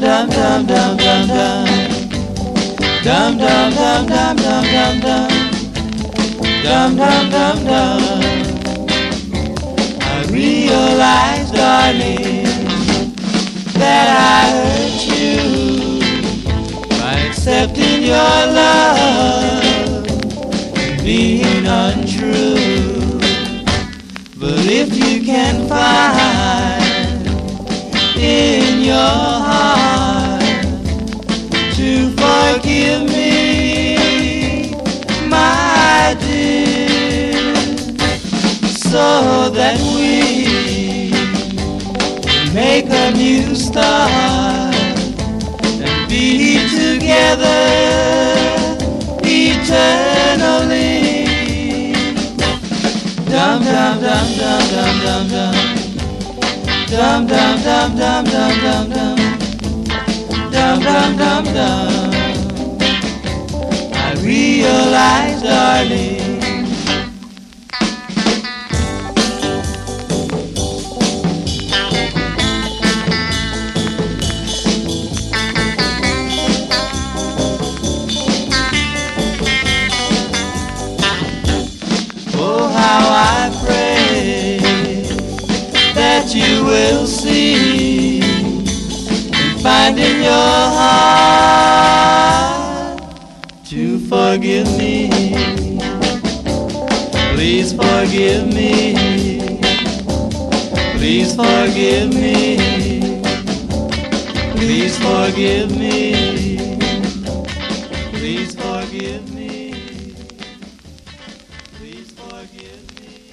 dum dum dum dum dum. Dum dum dum dum dum dum dum. Dum dum dum dum. I realize, darling, that I hurt you by accepting your love being untrue. But if you can find in your heart to forgive me, my dear, so that we can make a new start and be together eternally. Dum dum dum dum dum dum dum. Dum dum dum dum dum dum dum. Dum dum dum dum. I realize, darling, you will see and find in your heart to forgive me. Please forgive me. Please forgive me. Please forgive me. Please forgive me. Please forgive me.